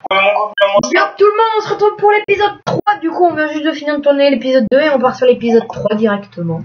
Bien tout le monde, on se retrouve pour l'épisode 3. Du coup, on vient juste de finir de tourner l'épisode 2 et on part sur l'épisode 3 directement.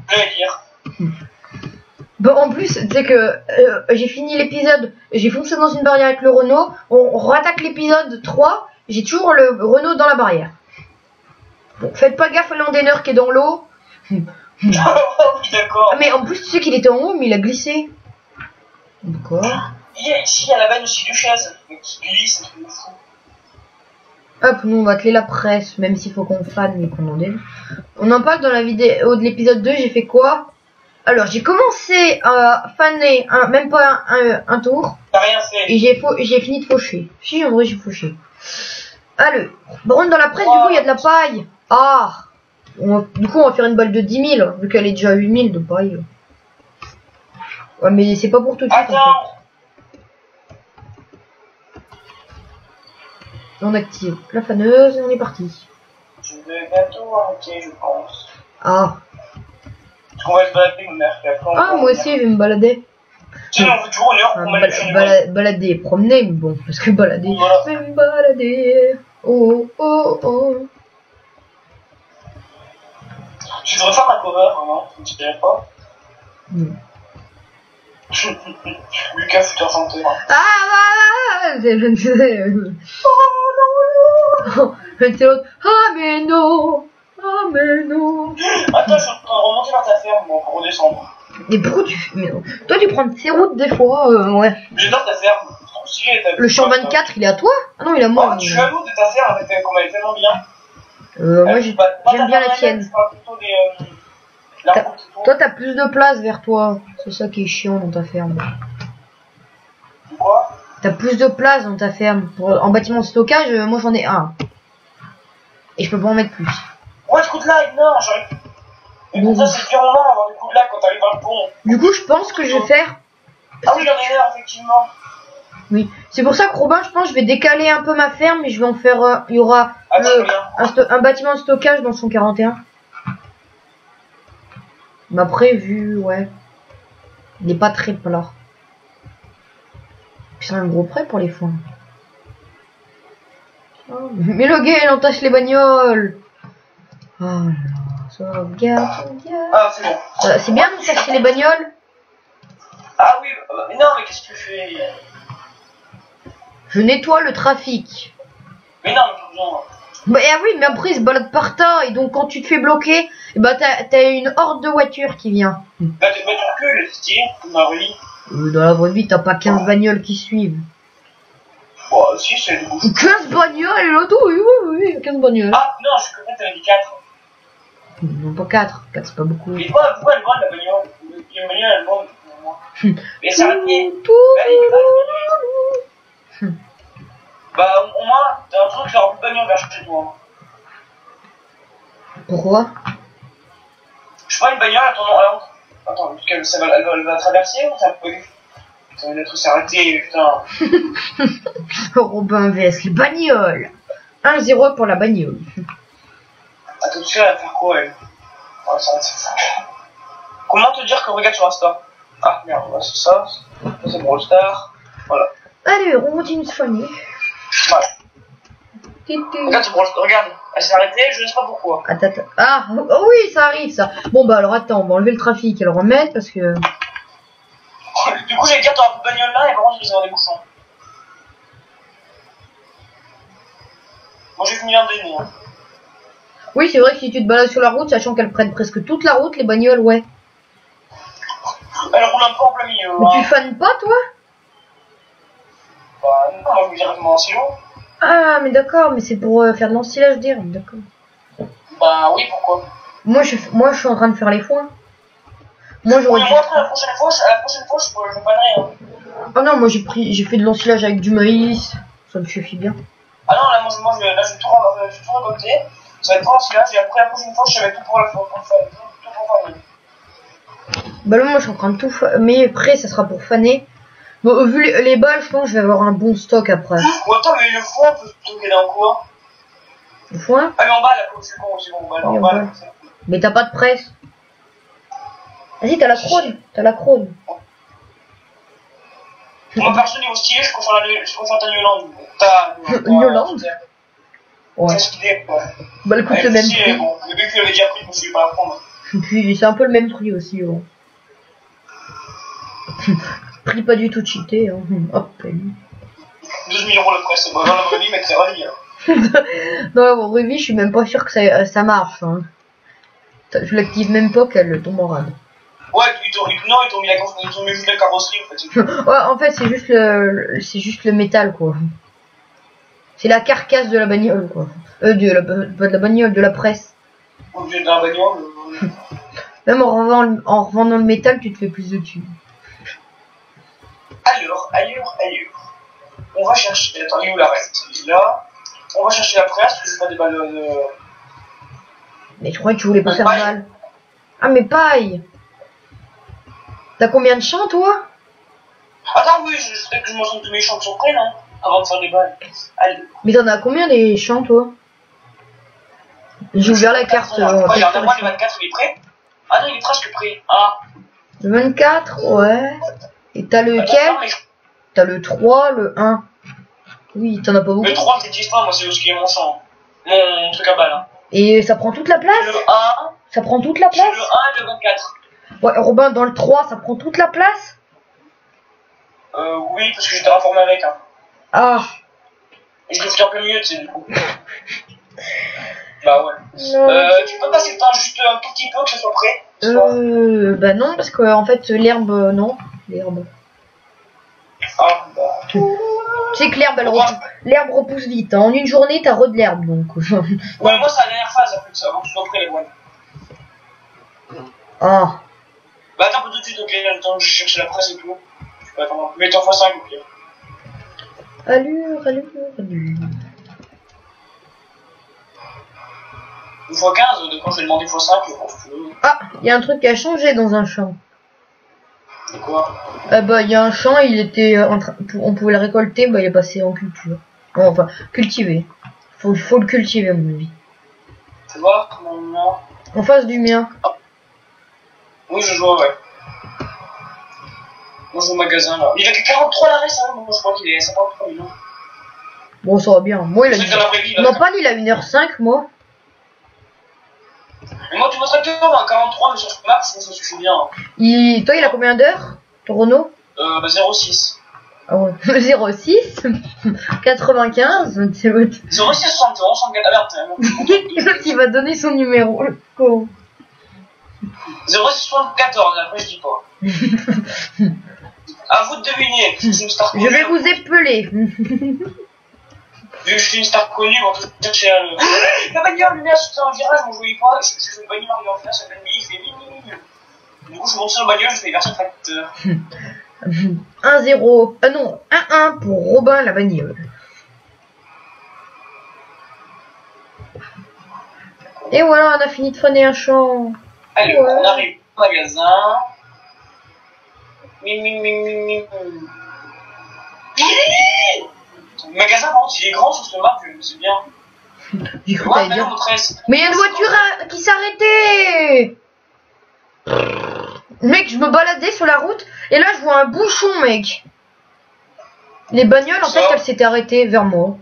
Bon, en plus, tu sais que j'ai fini l'épisode, j'ai foncé dans une barrière avec le Renault. On rattaque l'épisode 3, j'ai toujours le Renault dans la barrière. Bon, faites pas gaffe à l'andainer qui est dans l'eau. D'accord. Mais en plus, tu sais qu'il était en haut, mais il a glissé. D'accord. Ici, il y a la vanne aussi du chaise qui glisse, c'est un truc de fou. Hop, nous on va clé la presse, même s'il faut qu'on fane mais qu'on en donne. On en parle dans la vidéo de l'épisode 2, j'ai fait quoi? Alors j'ai commencé à faner même pas un tour. T'as rien fait. Et j'ai fini de faucher. Si, en vrai j'ai fauché. Allez, par contre dans la presse du coup il y a de la paille. Ah, du coup on va faire une balle de 10 000, vu qu'elle est déjà à 8 000 de paille. Ouais mais c'est pas pour tout de suite en fait. On active la faneuse et on est parti. Je vais bientôt arrêter, je pense. Ah. Parce qu'on va se balader, ma mère. Ah, moi aussi, je vais me balader. Tu sais, on veut toujours une heure pour mettre le balader, promener, mais bon, parce que balader. Voilà. Je vais me balader. Oh, oh, oh. Tu devrais faire un cover, vraiment, tu ne dirais pas. Non. Lucas, futur chanteur. Ah, je ne sais. Je ne sais l'autre. Ah, mais non. Ah, mais non. Attends, je suis en train de remonter dans ta ferme, bon, pour redescendre. Mais pourquoi tu fais. Mais non. Toi, tu prends ces routes des fois, ouais. J'adore ta ferme. Trop stylé, Le champ 24, il est à toi? Ah non, il est à moi. Ah, tu es jaloux de ta ferme, comme elle est tellement bien. Moi, j'aime bien la tienne. Toi, t'as plus de place vers toi. C'est ça qui est chiant dans ta ferme. Quoi? T'as plus de place dans ta ferme. En bâtiment de stockage, moi j'en ai un. Et je peux pas en mettre plus. Ouais, coup de light, non, j'arrive. Et comme ça, c'est le pire moment avant le coup de light quand t'arrives dans le pont. Du coup, je pense que je vais faire. Ah oui, j'en ai un, effectivement. Oui, c'est pour ça que Robin, je pense, je vais décaler un peu ma ferme et je vais en faire. Il y aura un bâtiment de stockage dans son 41. Mais après, vu, ouais. Il est pas très plat. C'est un gros prêt pour les foins. Oh, mais le gars, il entache les bagnoles. Oh là, sauvegarde. Ah, c'est bon. C'est bien d'entacher les bagnoles. Ah oui, mais non, mais qu'est-ce que tu fais? Je nettoie le trafic. Mais non, mais toujours. Bah oui, mais après il se balade par tas et donc quand tu te fais bloquer, bah t'as une horde de voitures qui vient. Bah tu recules, c'est stylé, dans la vraie vie. Dans la vraie vie, t'as pas 15 bagnoles qui suivent. Bon, si, c'est du coup. 15 bagnoles et l'auto, oui, 15 bagnoles. Ah non, je suis content, t'avais dit 4. Non, pas 4, 4 c'est pas beaucoup. Mais pourquoi elle vend la bagnole? Une bagnole, elle vend pour moi. Mais ça va bien. Bah, au moins, t'as un truc qui aura plus de bagnole vers chez toi. Pourquoi? Je sais pas, une bagnole, attends, elle va traverser ou ça peut. Ça va être s'arrêter, putain. Robin vs les bagnoles. 1-0 pour la bagnole. À tout de suite, elle va faire quoi, elle? Oh, ça va être ça. Comment te dire que regarde sur Insta? Ah, merde, voilà, c'est ça. C'est Brawl Star. Voilà. Allez, on continue de soigner. Voilà. Regarde, regarde, elle s'est arrêtée, je ne sais pas pourquoi. Attends. Ah, oh oui, ça arrive ça. Bon bah alors attends, on va enlever le trafic et le remettre parce que... Du coup, j'allais dire, t'auras plus de bagnole là et par contre, je vais avoir des bouchons. Moi, j'ai fini un demi. Hein. Oui, c'est vrai que si tu te balades sur la route, sachant qu'elles prennent presque toute la route, les bagnoles, ouais. Elle roule un peu en plein milieu. Mais tu fanes pas, toi? Bah non, moi, je vais directement en silo. Ah, mais d'accord, mais c'est pour faire de l'ensilage d'air, d'accord. Bah oui, pourquoi? Moi, je suis en train de faire les foins. Moi, j'aurais oui, dû... moi, la prochaine fois, je panerai. Hein. Ah non, moi, j'ai fait de l'ensilage avec du maïs. Ça me suffit bien. Ah non, là, moi, je vais tout récolter. Ça va être pour l'ensilage et après, la prochaine fois, je vais tout pour la fois. Bah là, moi, je suis en train de tout... Mais après, ça sera pour faner. Bon, vu les balles, je pense que je vais avoir un bon stock après. Ou attends, mais le foin, on peut stocker dans quoi? Le foin? Ah, mais en bas, là, c'est bon, en bas. Mais t'as pas de presse. Vas-y, t'as la crône. Moi, perso, niveau stylé, je préfère ta New Land. Ta New Land. Ouais. Quoi. Bah, elle coûte le même prix. Bon, le mec, il avait déjà pris, je me suis pas à prendre. Puis, c'est un peu le même prix aussi. Bon. Prix pas du tout cheaté. Hein. Hop. 12 000 € le prix, c'est bon. Dans la vraie vie, mec, c'est ravi. Dans la vraie vie, je suis même pas sûr que ça marche. Hein. Je l'active même pas qu'elle tombe en rade. Ouais, ils t'ont mis juste la carrosserie en fait. Ouais, en fait, c'est juste le métal quoi. C'est la carcasse de la bagnole quoi. Pas de la bagnole, de la presse. Au lieu de la bagnole. Même en revendant le métal, tu te fais plus de thunes. Ailleurs. On va chercher. Attends, il est où la reste? Il est là. On va chercher la presse, parce que je fais des balles de. Mais je croyais que tu voulais pas faire mal. Ah, mais paille! T'as combien de champs, toi? Attends, oui, je sais que je mentionne tous mes champs qui sont prêts, non? Avant de faire des balles. Allez. Mais t'en as combien des champs, toi? J'ai ouvert la carte. Il y en a moins, le 24, il est prêt? Ah non, il est presque prêt. Ah. Le 24, ouais. Et t'as lequel? T'as le 3, le 1. Oui, t'en as pas beaucoup. Le 3, je l'utilise pas, moi, c'est ce qui est mon champ. Mon truc à balle. Hein. Et ça prend toute la place? Le 1. Ça prend toute la place? Le 1 et le 24. Ouais, Robin, dans le 3, ça prend toute la place? Oui, parce que j'étais informé avec. Hein. Ah. Et je le fais un peu mieux, tu sais, du coup. Bah ouais. Non. Tu peux passer le temps juste un tout petit peu que ce soit prêt? Bah non, parce que en fait, l'herbe, non. L'herbe. Ah, bah. Tu sais que l'herbe repousse vite. Hein. En une journée, t'as de l'herbe, donc. Ouais, moi, c'est la dernière phase, après, ça, avant que tu sois prêt, les douanes. Ah. Bah attends, pas tout de suite, ok, le temps que je cherche la presse et tout. Tu peux attendre. Mets-toi x5, ok. Allure. Une fois 15, de quand je vais demander x5, je pense que tu veux. Ah, il y a un truc qui a changé dans un champ. C'est quoi? Bah, il y a un champ, il était on pouvait le récolter, bah, il est passé en culture. Bon, enfin, cultiver. Faut le cultiver, à mon avis. Tu vois? Non. En face du mien. Ah. Oui, je vois, ouais. Moi, je joue au magasin, là. Il a que 43 la reste, hein. Moi, je crois qu'il est à 53 millions. Bon, ça va bien. Moi, il a non, pas il a 1h05, moi. Mais moi, tu vois tracteur à 43, mais sur ce max, ça suffit bien. Toi, il a combien d'heures, ton Renault? 0,6. Ah ouais. 0,6 95 c'est votre... 0,6 71, 104. L'autre, il va donner son numéro, le con. 0,74, après, je dis pas. À vous de deviner, c'est une star connue. Je vais vous épeler. Vu que je suis une star connue, on va tout chercher la bagnole, lui, sur un virage, moi je voyais pas, je fais une bagnole arrivée en finale, ça fait il fait mini. Du coup, je monte sur la bagnole, je fais version tracteur. 1-0. Ah non, 1-1 pour Robin la bagnole. Et voilà, on a fini de faner un champ. Allez, ouais. On arrive au magasin. Le magasin, par contre, il est grand sur ce map, c'est bien. J'ai cru que t'allais dire. Mais il y a une voiture qui s'arrêtait. Mec, je me baladais sur la route et là je vois un bouchon, mec. Les bagnoles, en fait, elles s'étaient arrêtées vers moi.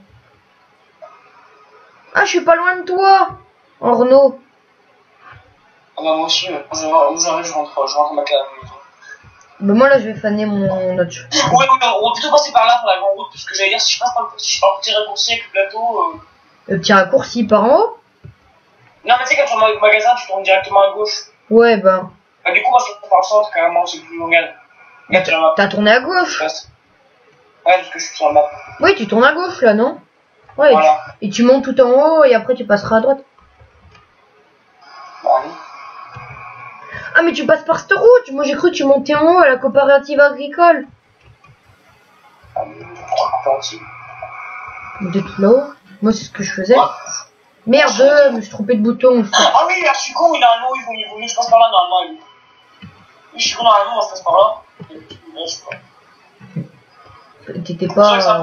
Ah, je suis pas loin de toi, Arnaud. Ah bah moi aussi, j'arrive, je rentre ma clé à la maison. Bah moi là je vais faner mon autre chose. Ouais, on va plutôt passer par là, par la grande route, parce que j'allais dire, si je passe par le petit raccourci avec le plateau... Le petit raccourci par en haut? Non mais tu sais, quand tu rentres au magasin, tu tournes directement à gauche. Ouais, bah... Bah du coup, moi je tourne par le centre, carrément, c'est plus long. T'as tourné à gauche? Ouais, parce que je suis sur la map. Oui, tu tournes à gauche là, non? Ouais, voilà. Et tu montes tout en haut et après tu passeras à droite. Bah oui. Ah mais tu passes par cette route. Moi j'ai cru que tu montais en haut à la coopérative agricole. Ah mais coopérative. T'es tout là-haut. Moi c'est ce que je faisais. Ouais. Merde, je me suis trompé de bouton. Ah oui, je suis con, normalement il vaut mieux que je passe par là normalement. Oui, je suis con, normalement je passe par là. Je sais pas. T'étais pas...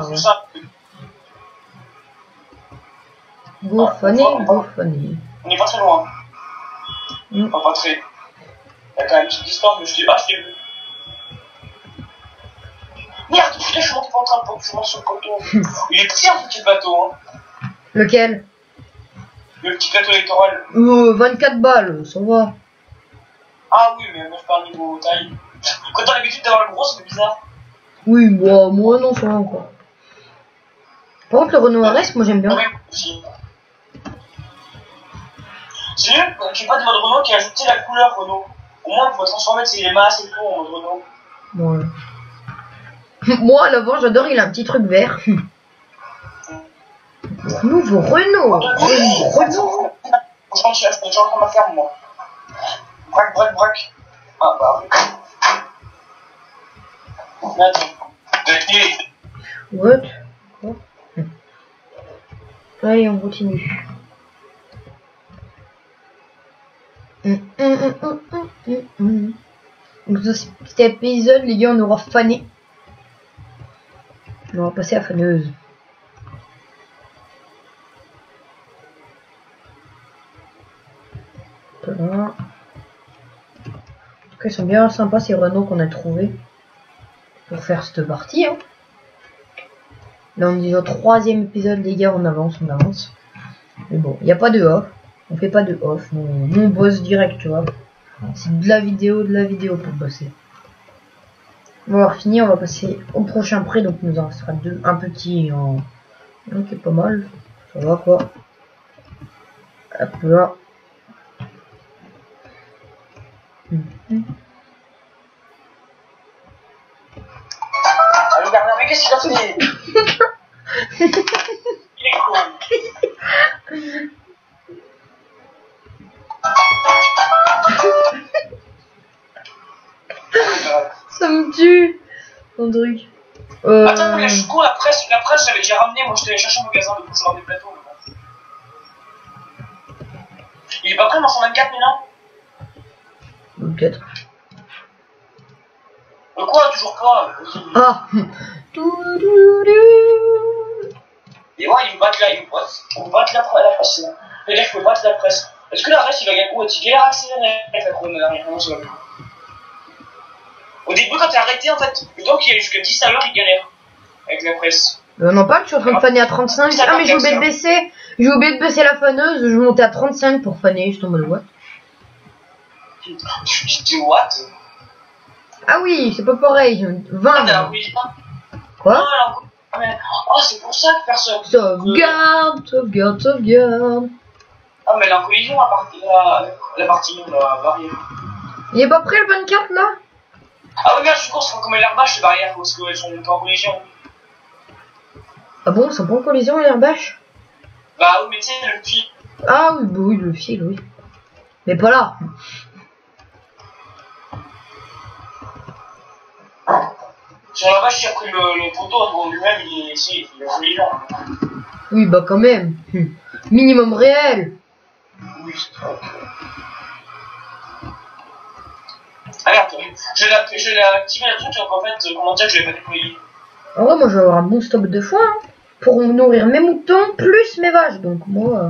Go funny. On est pas très loin. Enfin, pas très. Il y a quand même une petite distance, mais je t'ai vu. Merde, putain, je suis monté pour le train pour que je monte sur le poteau. Il est petit, un petit bateau, hein. Lequel? Le petit plateau électoral. 24 balles, ça va. Ah oui, mais moi je parle niveau taille. Quand t'as l'habitude d'avoir le gros, c'est bizarre. Oui, moi non, ça va encore. Par contre, le Renault RS, moi j'aime bien. Oui, aussi. C'est mieux qu'il n'y ait pas de mode Renault qui a ajouté la couleur Renault. Au moins, on peut transformer les masses et tout en mode Renault. Ouais. Moi, à l'avant, j'adore, il a un petit truc vert. Nouveau Renault. Renault. Je suis déjà en train de ma ferme, moi. Braque. Ah bah oui. Mais attends. What? Quoi? Allez, on continue. Donc dans cet épisode, les gars, on aura fané. On va passer à faneuse. Voilà. En tout cas, ils sont bien sympas ces Renault qu'on a trouvés pour faire cette partie. Hein. Là, on est au 3e épisode, les gars, on avance. Mais bon, il n'y a pas de off. On fait pas de off. On bosse direct, tu vois. C'est de la vidéo pour bosser. On va avoir fini, on va passer au prochain prêt. Donc, il nous en restera deux. Un petit en. Donc, c'est pas mal. Ça va quoi. Hop là. Allô, Bernard, mais qu'est-ce qu'il a fait? Il est con. Ça me tue, ton truc. Attends, mais je cours la presse, j'ai ramené, moi je t'avais cherché au magasin de bouche des plateaux. Il est pas prêt, Marchand 24, mais non? Peut-être. Quoi, toujours pas? Ah. Et ouais, il me batte là, il me batte la presse là. Les gars, je peux battre la presse. Est-ce que la reste, il va gagner? Ouais, tu galères à accélérer avec la chrono derrière, comment ça va? Au début, quand t'es arrêté, en fait, le temps qu'il est jusqu'à 10 à l'heure, il galère. Avec la presse. Non, pas, je suis en train de faner à 35. Ah, mais j'ai oublié de baisser. J'ai oublié de baisser la faneuse. Je montais à 35 pour faner. Je tombe en mode what? Je dis what? Ah oui, c'est pas pareil. 20. Ah, oui. Quoi? Oh, c'est pour ça que personne. Sauvegarde. Ah, mais la collision, la partie la barrière. Il est pas prêt le 24 là? Ah oui, merde, je suis con, c'est comme l'airbag, ces barrières, parce qu'elles sont pas en collision. Ah bon, c'est pas en collision l'airbag? Bah oui, mais tu sais, le fil. Ah oui, bah oui, le fil, oui. Mais pas là. Sur la vache, j'ai pris le poteau en lui-même, il est en collision. Oui, bah quand même. Minimum réel. Oui, c'est vrai. Regarde, je l'ai activé le truc, donc en fait, comment dire que je l'ai pas déployé. En vrai, moi je vais avoir un bon stock de foin hein, pour nourrir mes moutons plus mes vaches. Donc moi.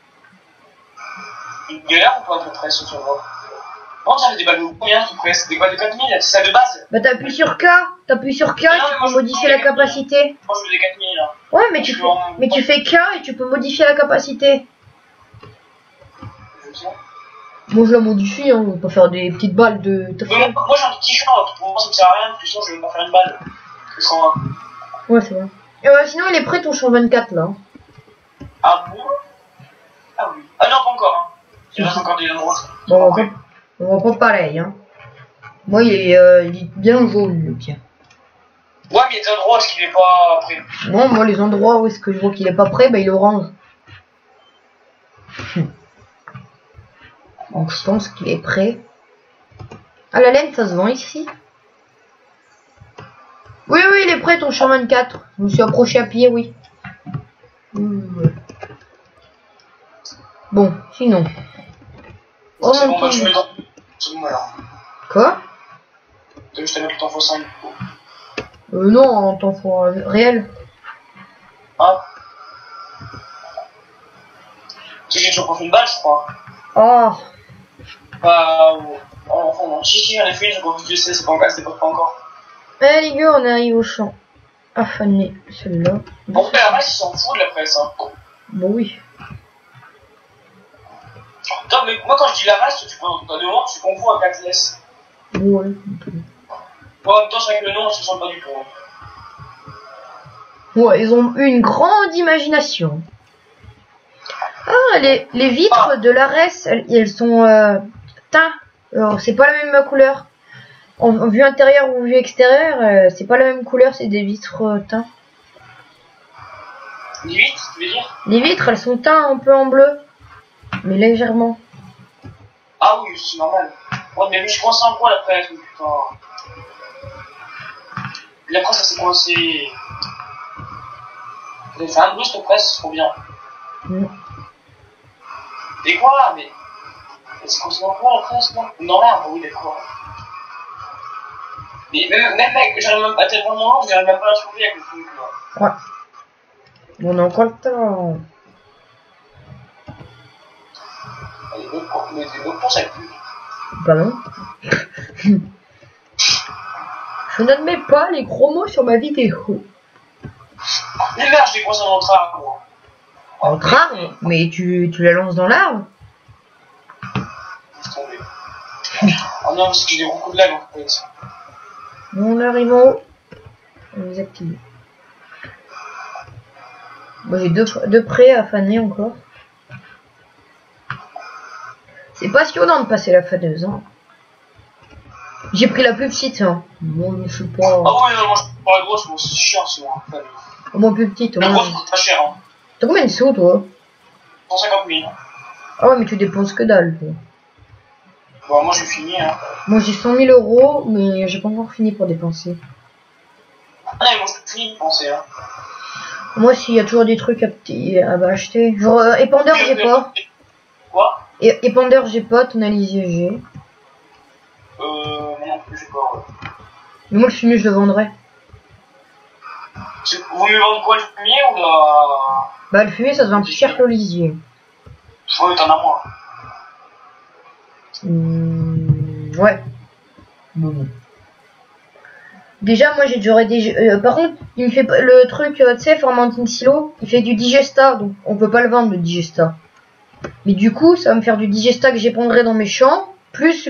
Il galère ou pas à peu près ce sur moi? Bon, ça fait des balles de combien qui pressent? Des balles de 4000, c'est ça de base? Bah t'appuies sur K, tu peux modifier la capacité. Moi je veux des 4000 là. Ouais, mais tu fais K et tu peux modifier la capacité. Je sais. Moi je la modifie, hein, on va pas faire des petites balles de. Moi j'ai un petit champ, pour moi ça me sert à rien, parce que sinon je vais pas faire une balle. Ouais, c'est vrai. Et sinon il est prêt ton champ 24 là. Ah bon? Ah oui. Ah non, pas encore. Hein. Il reste encore des endroits. Bon, on va pas pareil. Hein. Moi il est bien jaune le tien. Ouais, mais il y a des endroits où est-ce qu'il est pas prêt. Non, moi les endroits où est-ce que je vois qu'il est pas prêt, bah il est orange. Donc je pense qu'il est prêt. Ah, la laine, ça se vend ici? Oui, il est prêt ton champ 24. Je me suis approché à pied, oui. Bon, sinon. Oh, c'est bon, bah, je mets dans. C'est bon alors. Quoi? Je t'ai mis tout en faux 5. Non, en temps réel. Ah. Tu sais, j'ai toujours pas fait une balle, je crois. Oh. Bah, enfin, si, j'en ai fait une, j'ai pas vu du C, c'est pas encore. Eh les gars, on arrive au champ. Ah, fané, celle-là. Bon, mais la race, ils s'en foutent de la presse. Hein. Bon, oui. Attends, mais moi, quand je dis la race, tu penses dans le moment, tu confonds avec Atlas. Ouais. Bon, en même temps, c'est vrai que le nom, on se sent pas du tout. Hein. Ouais, ils ont eu une grande imagination. Ah, les vitres de l'Ares, elles sont teintes. Alors, c'est pas la même couleur. En vue intérieure ou vue extérieure, c'est pas la même couleur, c'est des vitres teintes. Les vitres, tu veux dire? Les vitres, elles sont teintes un peu en bleu, mais légèrement. Ah oui, c'est normal. Ouais, mais je pensais en quoi la presse, putain. La presse, ça s'est coincé. Vous avez fait un boost de presse, c'est trop bien. Et quoi? Mais c'est coincé dans quoi la presse, là? Dans l'arbre, oui, d'accord. Mais même mec, j'arrive même pas tellement moment, j'arrive même pas à la trouver avec le truc là. Ouais. On a encore le temps. Mais les autres, ça pue. Bah non. Je n'admets pas les gros mots sur ma vidéo. Mais merde, je l'ai coincé dans notre arbre, moi. Entre arbres? Mais tu la lances dans l'arbre? Laisse tomber. Oh non, parce que j'ai des gros coups de lag en fait. On arrive en haut. On les active. Moi j'ai deux prêts à faner encore. C'est passionnant de passer la faneuse. Hein. J'ai pris la plus petite. Hein. Bon, je sais pas. Ah ouais, non, moi je prends la grosse, moi c'est chiant c'est moi. Au moins plus petite. La grosse coûte pas cher. Hein. T'as combien de sous toi? 150 000. Ah ouais, mais tu dépenses que dalle. Toi. Bon, moi j'ai fini. Hein. Moi j'ai 100 000 euros, mais j'ai pas encore fini pour dépenser. Ah non, moi j'ai fini de penser. Hein. Moi s'il y a toujours des trucs à acheter. Genre épandeur j'ai pas. Quoi? Épandeur j'ai pas, tonalisé j'ai. Non plus j'ai pas. Ouais. Mais moi le fumier je le vendrais. Vous mieux vendre quoi, le fumier ou la... Bah le fumier ça devient plus cher que l'olisier. Ouais, t'en as moins. Ouais. Bon. Déjà moi j'aurais des... par contre il me fait le truc, tu sais, Formantin Silo, il fait du digesta, donc on peut pas le vendre le digesta. Mais du coup ça va me faire du digesta que j'épandrai dans mes champs, plus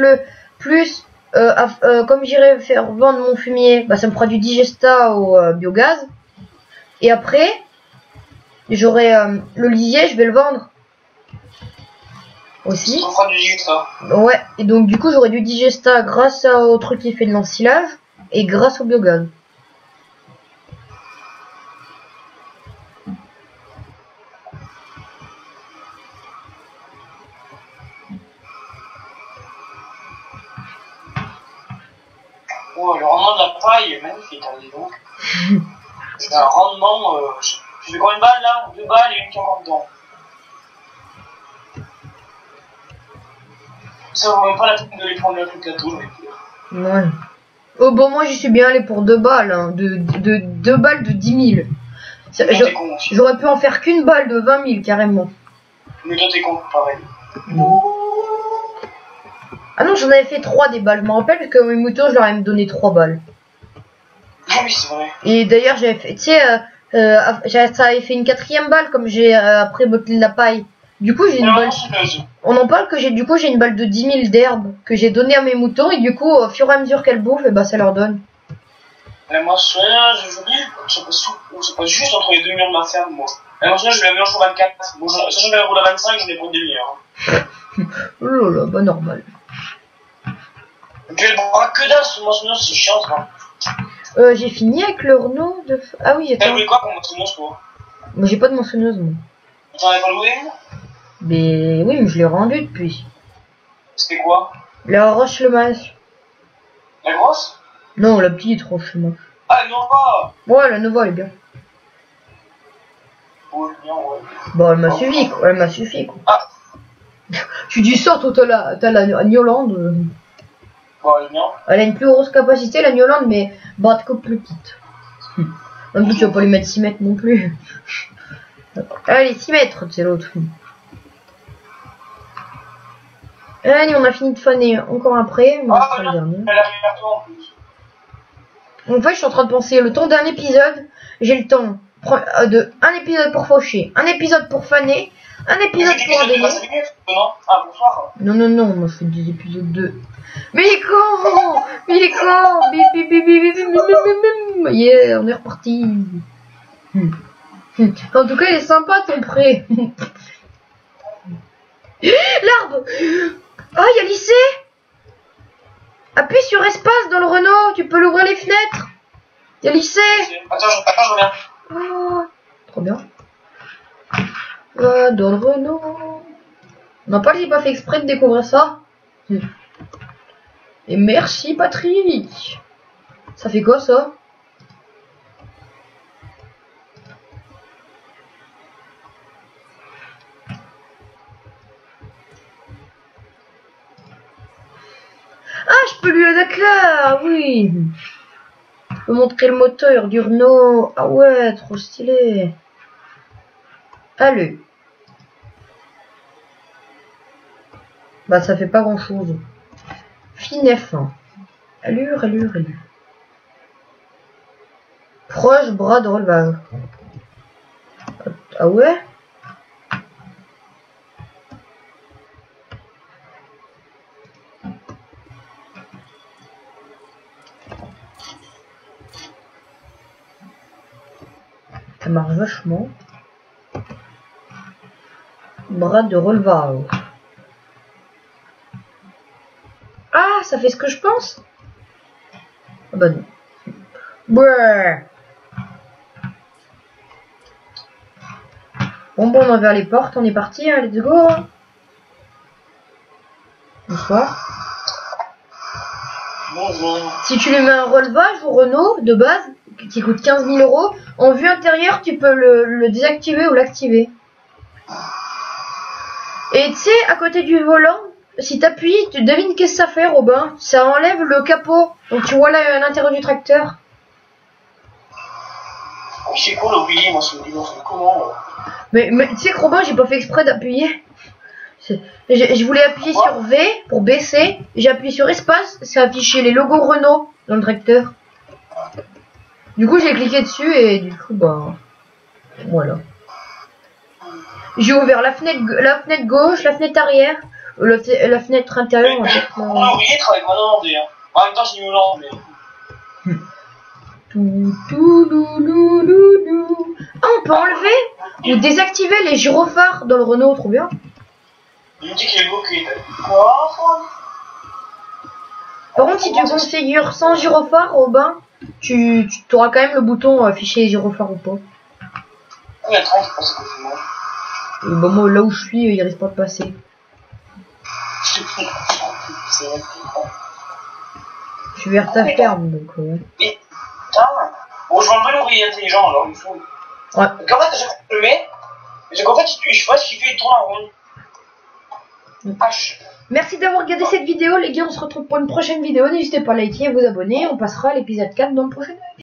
comme j'irai faire vendre mon fumier, bah ça me fera du digesta au biogaz. Et après, j'aurai l'olivier, je vais le vendre aussi. Ça fera du digesta. Ouais, et donc du coup j'aurai du digesta grâce au truc qui fait de l'ensilage et grâce au biogaz. Ouais, le rendement de la paille est magnifique, hein, dis donc. C'est un rendement. Tu fais combien de balles là? 2 balles et une qui est encore dedans. Ça vaut même pas la peine de les prendre le truc là tout, je vais dire. Ouais. Oh bon, moi j'y suis bien allé pour 2 balles, hein, 2 balles de 10 000. J'aurais pu en faire qu'une balle de 20 000 carrément. Mais toi t'es con, pareil. Ah non, j'en avais fait 3 des balles. Je me rappelle que mes moutons, je leur ai donné 3 balles. Ah oui, c'est vrai. Et d'ailleurs, j'avais fait, tu sais, ça avait fait une 4e balle comme j'ai après botté de la paille. Du coup, j'ai une balle. On en parle que j'ai une balle de 10 000 d'herbe que j'ai donné à mes moutons et du coup, au fur et à mesure qu'elles bouffent, et bah ça leur donne. Et moi, je passe juste entre les 2 murs de ma ferme, moi. Et moi, je vais la meilleure jour 24. Bon, sachant que la roule à 25, je vais prendre des demi-heures. Oh là là, bah normal. Tu vas boire que dalle, ce moissonneur, c'est chiant, ça. J'ai fini avec le Renault de... Ah oui, t'as loué quoi pour moissonneuse, toi? Moi, j'ai pas de moissonneuse, moi. T'en avais pas loué une? Mais oui, mais je l'ai rendu depuis. C'était quoi? La Roche-le-Mage. La grosse? Non, la petite Roche-le-Mage. Ah, non, pas! Ouais, la Nova, elle est bien. Ouais, bien, ouais. Bon, elle m'a suffi, quoi. Elle m'a suffi, quoi. Ah! Tu dis ça, toi, t'as la Newland. Bon, elle est bien. Elle a une plus grosse capacité, la Newland, mais batte que plus petite. En plus, tu vas pas lui mettre 6 mètres non plus. Allez, 6 mètres, c'est l'autre. Allez, on a fini de faner encore après. Mais Ah, le dernier. elle arrive vers toi en plus. En fait, je suis en train de penser, le temps d'un épisode, j'ai le temps de un épisode pour faucher, un épisode pour faner, un épisode pour abeiller. Ah, bonsoir. Non, non, non, moi je fais des épisodes de... Mais il est con. Mais il est con. Yeah, on est reparti. En tout cas, il est sympa ton prêt. L'arbre. Ah, il y a lycée. Appuie sur espace dans le Renault, tu peux l'ouvrir les fenêtres. Il y a lycée. Attends, je reviens. Ah, trop bien. Dans le Renault. Non, pas, j'ai pas fait exprès de découvrir ça. Et merci Patrick. Ça fait quoi ça? Ah, je peux lui mettre là, oui. Je peux montrer le moteur du Renault. Ah ouais, trop stylé. Allez. Bah ça fait pas grand chose. Fin F1. Allure, allure, allure. Proche bras de relevage. Ah ouais? Ça marche vachement. Bras de relevage. Ah, ça fait ce que je pense? Ah bah non. Ouais. Bon, on a ouvert les portes, on est parti, hein, let's go. Bonsoir. Bonjour. Si tu lui mets un relevage au Renault de base, qui coûte 15 000 €, en vue intérieure, tu peux le désactiver ou l'activer. Et tu sais, à côté du volant, si t'appuies, tu devines qu'est-ce que ça fait, Robin? Ça enlève le capot, donc tu vois l'intérieur du tracteur. Oui, c'est cool, oublié, moi, ce vidéo, c'est comment Mais tu sais que Robin, j'ai pas fait exprès d'appuyer. Je voulais appuyer sur V pour baisser, j'ai appuyé sur espace, ça affichait les logos Renault dans le tracteur. Du coup, j'ai cliqué dessus et du coup, bah, voilà. J'ai ouvert la fenêtre gauche, la fenêtre arrière, la fenêtre intérieure. On a oublié de travailler en hollandais. En même temps, j'ai mis hollandais. Ah, on peut enlever ou désactiver les gyrophares dans le Renault, trop bien. Il me dit qu'il est bloqué. Quoi? Par contre, si tu configures sans gyrophare, Robin, tu auras quand même le bouton afficher gyrophare ou pas. Il y a le train qui passe à côté de moi. Bah, moi, là où je suis, il risque pas de passer. Je suis vers ta ferme, donc. Et, putain. Bon, je vais enlever l'ouvrier intelligent, alors, il faut. Ouais. Donc, en fait, je le mets. Mais qu'en fait, je sais pas ce qu'il fait, il tourne en rond. H. Merci d'avoir regardé cette vidéo, les gars. On se retrouve pour une prochaine vidéo. N'hésitez pas à liker et à vous abonner. On passera à l'épisode 4 dans le prochain.